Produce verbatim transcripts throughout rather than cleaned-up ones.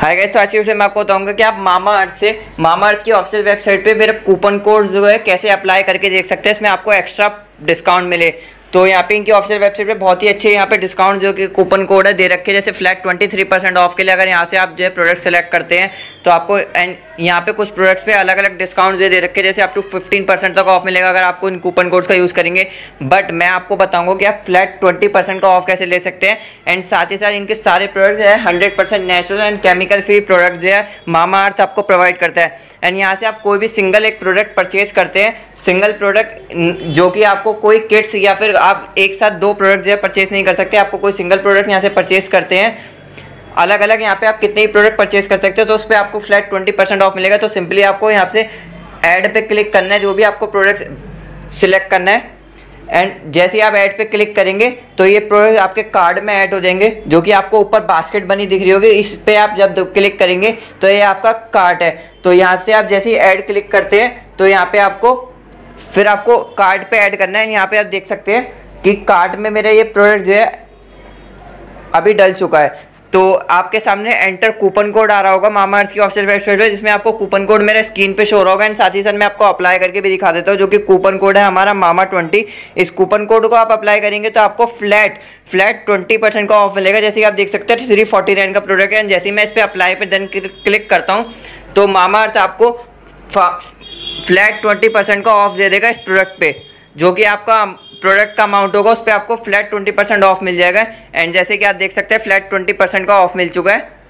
Hi guys, तो आज की वीडियो में आपको बताऊंगा कि आप मामा अर्थ से मामा अर्थ की ऑफिशियल वेबसाइट पे मेरा कूपन कोड जो है कैसे अप्लाई करके देख सकते हैं, इसमें आपको एक्स्ट्रा डिस्काउंट मिले। तो यहाँ पे इनकी ऑफिशियल वेबसाइट पे बहुत ही अच्छे यहाँ पे डिस्काउंट जो कि कूपन कोड है दे रखे हैं, जैसे flat twenty three percent off के लिए अगर यहाँ से आप जो है प्रोडक्ट सेलेक्ट करते हैं तो आपको एंड यहाँ पे कुछ प्रोडक्ट्स पे अलग अलग डिस्काउंट दे दे रखे हैं, जैसे आप टू फिफ्टीन परसेंट तक ऑफ मिलेगा अगर आपको इन कूपन कोड्स का यूज़ करेंगे। बट मैं आपको बताऊंगा कि आप फ्लैट ट्वेंटी परसेंट का ऑफ कैसे ले सकते हैं। एंड साथ ही साथ इनके सारे प्रोडक्ट्स है hundred percent natural and chemical free product जो है मामा अर्थ आपको प्रोवाइड करता है। एंड यहाँ से आप कोई भी सिंगल एक प्रोडक्ट परचेज करते हैं, सिंगल प्रोडक्ट जो कि आपको कोई किट्स या फिर आप एक साथ दो प्रोडक्ट जो है परचेज नहीं कर सकते, आपको कोई सिंगल प्रोडक्ट यहाँ से परचेज करते हैं अलग अलग यहाँ पे आप कितने ही प्रोडक्ट परचेज कर सकते हो तो उस पर आपको फ्लैट ट्वेंटी परसेंट ऑफ मिलेगा। तो सिंपली आपको यहाँ से ऐड पे क्लिक करना है, जो भी आपको प्रोडक्ट सिलेक्ट करना है। एंड जैसे ही आप ऐड पे क्लिक करेंगे तो ये प्रोडक्ट आपके कार्ड में ऐड हो जाएंगे, जो कि आपको ऊपर बास्केट बनी दिख रही होगी। इस पे आप जब क्लिक करेंगे तो ये आपका कार्ट है। तो यहाँ से आप जैसे ही ऐड क्लिक करते हैं तो यहाँ पे आपको फिर आपको कार्ड पे ऐड करना है। यहाँ पे आप देख सकते हैं कि कार्ट में मेरा ये प्रोडक्ट जो है अभी डल चुका है। तो आपके सामने एंटर कूपन कोड आ रहा होगा मामा अर्थ की ऑफिशियल वेबसाइट पे, जिसमें आपको कूपन कोड मेरे स्क्रीन पे शो हो रहा होगा। एंड साथ ही साथ मैं आपको अप्लाई करके भी दिखा देता हूँ, जो कि कूपन कोड है हमारा मामा ट्वेंटी। इस कूपन कोड को आप अप्लाई करेंगे तो आपको फ्लैट फ्लैट ट्वेंटी परसेंट का ऑफ मिलेगा। जैसे कि आप देख सकते हैं थ्री फोर्टी नाइन का प्रोडक्ट है। एंड जैसे ही मैं इस पर अप्लाई पर देन क्लिक करता हूँ तो मामा अर्थ आपको फ्लैट ट्वेंटी परसेंट का ऑफ दे देगा इस प्रोडक्ट पे, जो कि आपका प्रोडक्ट का अमाउंट होगा उस पर आपको फ्लैट ट्वेंटी परसेंट ऑफ मिल जाएगा। एंड जैसे कि आप देख सकते हैं फ्लैट ट्वेंटी परसेंट का ऑफ मिल चुका है।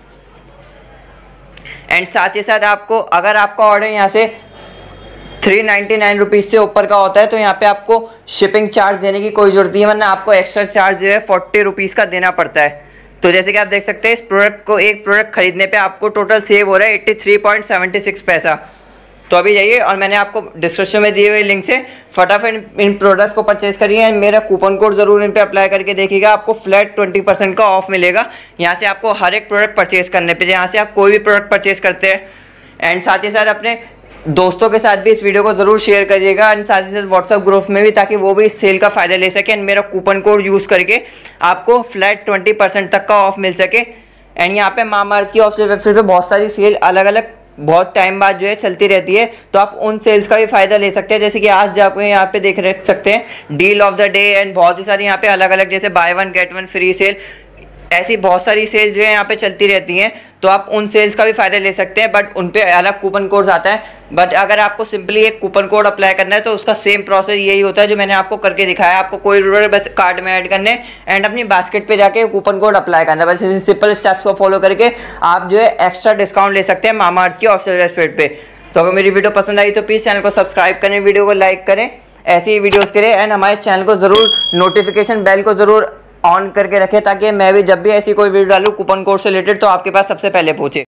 एंड साथ ही साथ आपको अगर आपका ऑर्डर यहाँ से थ्री नाइन्टी नाइन रुपीज़ से ऊपर का होता है तो यहाँ पे आपको शिपिंग चार्ज देने की कोई ज़रूरत नहीं है, वरना आपको एक्स्ट्रा चार्ज जो है फोर्टी रुपीज़ का देना पड़ता है। तो जैसे कि आप देख सकते हैं इस प्रोडक्ट को एक प्रोडक्ट खरीदने पे आपको टोटल सेव हो रहा है eighty three point seventy six पैसा। तो अभी जाइए और मैंने आपको डिस्क्रिप्शन में दिए हुए लिंक से फटाफट इन प्रोडक्ट्स को परचेज करिए। एंड मेरा कूपन कोड ज़रूर इन पे अप्लाई करके देखिएगा, आपको फ्लैट ट्वेंटी परसेंट का ऑफ मिलेगा यहाँ से आपको हर एक प्रोडक्ट परचेज करने पे, यहाँ से आप कोई भी प्रोडक्ट परचेज करते हैं। एंड साथ ही साथ अपने दोस्तों के साथ भी इस वीडियो को ज़रूर शेयर करिएगा, एंड साथ ही साथ व्हाट्सएप ग्रुप में भी, ताकि वो भी इस सेल का फ़ायदा ले सके। एंड मेरा कूपन कोड यूज़ करके आपको फ्लैट ट्वेंटी परसेंट तक का ऑफ मिल सके। एंड यहाँ पे मामा अर्थ की ऑफिशियल वेबसाइट पे बहुत सारी सेल अलग अलग बहुत टाइम बाद जो है चलती रहती है, तो आप उन सेल्स का भी फ़ायदा ले सकते हैं। जैसे कि आज जो आपको यहाँ पे देख रख सकते हैं deal of the day, and बहुत ही सारी यहाँ पे अलग अलग जैसे buy one get one free sale, ऐसी बहुत सारी सेल जो है यहाँ पे चलती रहती हैं, तो आप उन सेल्स का भी फ़ायदा ले सकते हैं। बट उन पे अलग कूपन कोड आता है। बट अगर आपको सिंपली एक कूपन कोड अप्लाई करना है तो उसका सेम प्रोसेस यही होता है जो मैंने आपको करके दिखाया। आपको कोई ज़रूरत बस कार्ड में ऐड करने एंड अपनी बास्केट पे जाके कूपन कोड अप्लाई करना है। बस सिंपल स्टेप्स को फॉलो करके आप जो है एक्स्ट्रा डिस्काउंट ले सकते हैं मामा अर्थ की ऑफिशियल वेबसाइट पे। तो अगर मेरी वीडियो पसंद आई तो प्लीज़ चैनल को सब्सक्राइब करें, वीडियो को लाइक करें ऐसी ही वीडियोज़ के लिए। एंड हमारे चैनल को ज़रूर नोटिफिकेशन बेल को ज़रूर ऑन करके रखें, ताकि मैं भी जब भी ऐसी कोई वीडियो डालूँ कूपन कोड से रिलेटेड तो आपके पास सबसे पहले पहुंचे।